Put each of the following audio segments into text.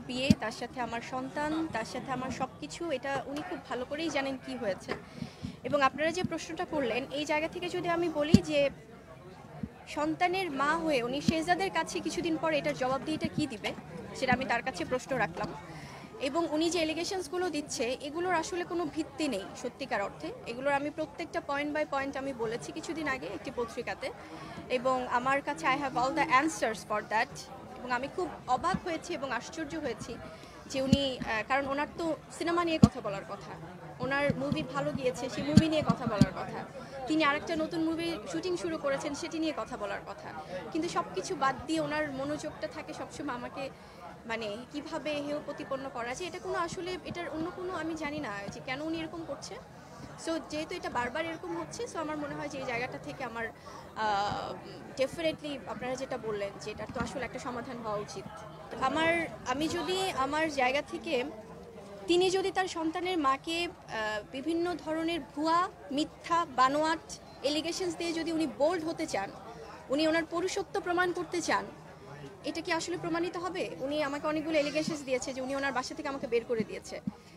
বিয়ে, তার সাথে আমার সন্তান, তার সাথে আমার সব কিছু, এটা উনি খুব ভালো করেই জানেন কি হয়েছে। এবং আপনারা যে প্রশ্নটা করলেন, এই জায়গা থেকে যদি আমি বলি যে সন্তানের মা হয়ে উনি শেহজাদের কাছে কিছুদিন পর এটার জবাবদিহিটা কী দিবে, সেটা আমি তার কাছে প্রশ্ন রাখলাম। এবং উনি যে এলিগেশনসগুলো দিচ্ছে, এগুলোর আসলে কোনো ভিত্তি নেই সত্যিকার অর্থে। এগুলোর আমি প্রত্যেকটা পয়েন্ট বাই পয়েন্ট আমি বলেছি কিছুদিন আগে একটি পত্রিকাতে, এবং আমার কাছে I have all the answers for that. এবং আমি খুব অবাক হয়েছি এবং আশ্চর্য হয়েছি যে উনি, কারণ ওনার তো সিনেমা নিয়ে কথা বলার কথা, ওনার মুভি ভালো গিয়েছে, সেই মুভি নিয়ে কথা বলার কথা, তিনি আরেকটা নতুন মুভির শুটিং শুরু করেছেন, সেটি নিয়ে কথা বলার কথা। কিন্তু সব কিছু বাদ দিয়ে ওনার মনোযোগটা থাকে সবসময় আমাকে মানে কিভাবে হেয় প্রতিপন্ন করা যায়, এটা কোনো আসলে এটার অন্য কোনো আমি জানি না যে কেন উনি এরকম করছে। সো যেহেতু এটা বারবার এরকম হচ্ছে, সো আমার মনে হয় যে এই জায়গাটা থেকে আমার ডেফিনেটলি আপনারা যেটা বললেন যে এটার তো আসলে একটা সমাধান হওয়া উচিত। আমি যদি আমার জায়গা থেকে, তিনি যদি তার সন্তানের মাকে বিভিন্ন ধরনের ভুয়া, মিথ্যা, বানোয়াট এলিগেশনস দিয়ে যদি উনি বোল্ড হতে চান, উনি ওনার পুরুষত্ব প্রমাণ করতে চান, এটা কি আসলে প্রমাণিত হবে? উনি আমাকে অনেকগুলো এলিগেশনস দিয়েছে যে উনি ওনার বাসা থেকে আমাকে বের করে দিয়েছে।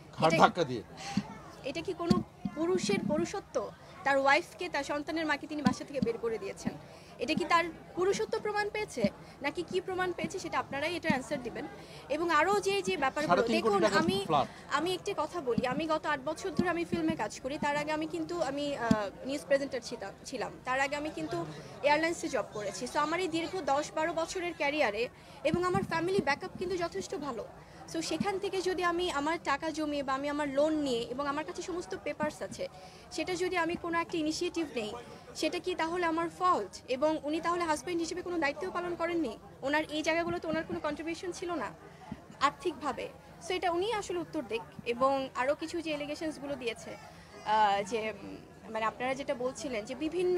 এটা কি কোনো পুরুষের পুরুষত্ব? তার ওয়াইফকে, তার সন্তানের মাকে তিনি বাসা থেকে বের করে দিয়েছেন, এটা কি তার পুরুষত্ব প্রমাণ পেয়েছে নাকি কি প্রমাণ পেয়েছে, সেটা আপনারাই এটা অ্যান্সার দিবেন। এবং আরও যে ব্যাপারগুলো দেখুন, আমি একটি কথা বলি, আমি গত 8 বছর ধরে আমি ফিল্মে কাজ করি। তার আগে আমি নিউজ প্রেজেন্টার ছিলাম, তার আগে আমি কিন্তু এয়ারলাইন্সে জব করেছি। সো আমার এই দীর্ঘ 10-12 বছরের ক্যারিয়ারে এবং আমার ফ্যামিলি ব্যাকআপ কিন্তু যথেষ্ট ভালো। সো সেখান থেকে যদি আমি আমার টাকা জমিয়ে বা আমি আমার লোন নিয়ে, এবং আমার কাছে সমস্ত পেপারস আছে, সেটা যদি আমি কোনো একটা ইনিশিয়েটিভ নেই, সেটা কি তাহলে আমার ফল্ট? এবং উনি তাহলে হাজব্যান্ড হিসেবে কোনো দায়িত্বও পালন করেননি? ওনার এই জায়গাগুলোতে ওনার কোনো কন্ট্রিবিউশন ছিল না আর্থিকভাবে? সো এটা উনি আসলে উত্তর দেখ। এবং আরও কিছু যে এলিগেশনসগুলো দিয়েছে, যে মানে আপনারা যেটা বলছিলেন যে বিভিন্ন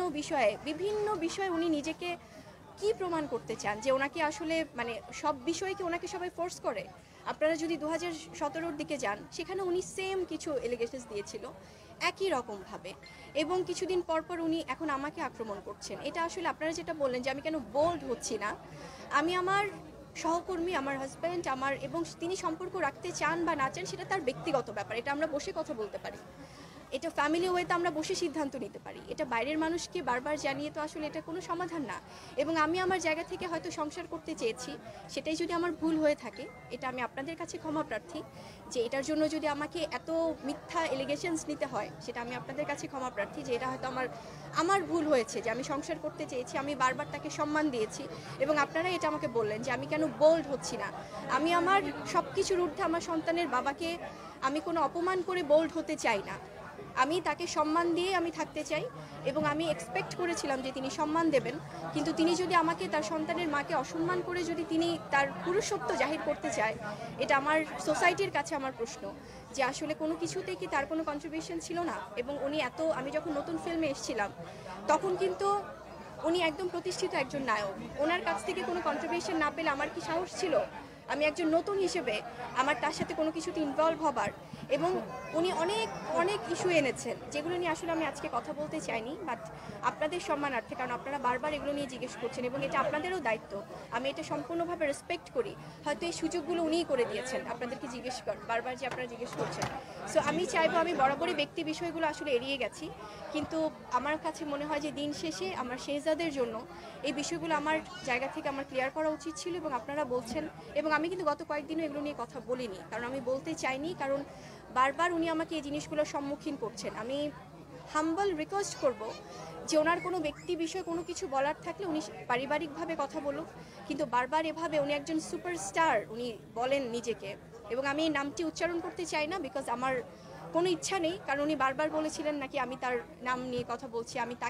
বিষয়ে উনি নিজেকে কি প্রমাণ করতে চান, যে ওনাকে আসলে মানে সব বিষয়কে ওনাকে সবাই ফোর্স করে। আপনারা যদি 2017-র দিকে যান, সেখানে উনি সেম কিছু এলিগেশনস দিয়েছিল একই রকমভাবে, এবং কিছুদিন পর উনি এখন আমাকে আক্রমণ করছেন। এটা আসলে আপনারা যেটা বললেন যে আমি কেন বোল্ড হচ্ছি না, আমি আমার সহকর্মী, আমার হাজব্যান্ড, এবং তিনি সম্পর্ক রাখতে চান বা না চান সেটা তার ব্যক্তিগত ব্যাপার, এটা আমরা বসে কথা বলতে পারি, এটা ফ্যামিলি ওয়েতে আমরা বসে সিদ্ধান্ত নিতে পারি। এটা বাইরের মানুষকে বারবার জানিয়ে তো আসলে এটা কোনো সমাধান না। এবং আমি আমার জায়গা থেকে হয়তো সংসার করতে চেয়েছি, সেটাই যদি আমার ভুল হয়ে থাকে, এটা আমি আপনাদের কাছে ক্ষমা প্রার্থী, যে এটার জন্য যদি আমাকে এত মিথ্যা এলিগেশনস নিতে হয়, সেটা আমি আপনাদের কাছে ক্ষমা প্রার্থী, যে এটা হয়তো আমার ভুল হয়েছে, যে আমি সংসার করতে চেয়েছি, আমি বারবার তাকে সম্মান দিয়েছি। এবং আপনারা এটা আমাকে বললেন যে আমি কেন বোল্ড হচ্ছি না। আমি আমার সব কিছুর ঊর্ধ্বে আমার সন্তানের বাবাকে আমি কোনো অপমান করে বোল্ড হতে চাই না, আমি তাকে সম্মান দিয়ে আমি থাকতে চাই। এবং আমি এক্সপেক্ট করেছিলাম যে তিনি সম্মান দেবেন, কিন্তু তিনি যদি আমাকে, তার সন্তানের মাকে অসম্মান করে যদি তিনি তার পুরুষত্ব জাহির করতে চায়, এটা আমার সোসাইটির কাছে আমার প্রশ্ন, যে আসলে কোনো কিছুতেই কি তার কোনো কন্ট্রিবিউশন ছিল না। এবং উনি আমি যখন নতুন ফিল্মে এসেছিলাম, তখন কিন্তু উনি একদম প্রতিষ্ঠিত একজন নায়ক, ওনার কাছ থেকে কোনো কন্ট্রিবিউশন না পেলে আমার কি সাহস ছিল আমি একজন নতুন হিসেবে আমার তার সাথে কোনো কিছুতে ইনভলভ হবার? এবং উনি অনেক ইস্যু এনেছেন, যেগুলো নিয়ে আসলে আমি আজকে কথা বলতে চাইনি, বাট আপনাদের সম্মানার্থে, কারণ আপনারা বারবার এগুলো নিয়ে জিজ্ঞেস করছেন এবং এটা আপনাদেরও দায়িত্ব, আমি এটা সম্পূর্ণভাবে রেসপেক্ট করি। হয়তো এই সুযোগগুলো উনিই করে দিয়েছেন আপনাদেরকে বারবার যে আপনারা জিজ্ঞেস করছেন। সো আমি চাইবো, আমি বরাবরই ব্যক্তি বিষয়গুলো আসলে এড়িয়ে গেছি, কিন্তু আমার কাছে মনে হয় যে দিন শেষে আমার শেহজাদের জন্য এই বিষয়গুলো আমার জায়গা থেকে আমার ক্লিয়ার করা উচিত ছিল। এবং আপনারা বলছেন, এবং আমি কিন্তু গত কয়েকদিনও এগুলো নিয়ে কথা বলিনি, কারণ আমি বলতে চাইনি, কারণ বারবার উনি আমাকে এই জিনিসগুলোর সম্মুখীন করছেন। আমি হাম্বল রিকোয়েস্ট করব যে ওনার কোনো ব্যক্তি বিষয় কোনো কিছু বলার থাকলে উনি পারিবারিকভাবে কথা বলুক, কিন্তু বারবার এভাবে, উনি একজন সুপারস্টার উনি বলেন নিজেকে, এবং আমি এই নামটি উচ্চারণ করতে চাই না, বিকজ আমার কোনো ইচ্ছা নেই, কারণ উনি বারবার বলেছিলেন নাকি আমি তার নাম নিয়ে কথা বলছি,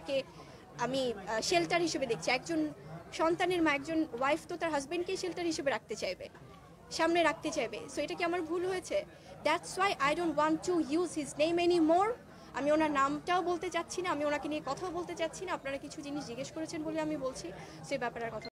আমি শেল্টার হিসেবে দেখছি। একজন সন্তানের মা, একজন ওয়াইফ তো তার হাজব্যান্ডকেই শেল্টার হিসেবে সামনে রাখতে চাইবে। সো এটা কি আমার ভুল হয়েছে? That's why I don't want to use his name any more. আমি ওনার নামটাও বলতে চাচ্ছি না, আমি ওনাকে নিয়ে কথাও বলতে চাচ্ছি না। আপনারা কিছু জিনিস জিজ্ঞেস করেছেন বলে আমি বলছি, সেই ব্যাপারে কথা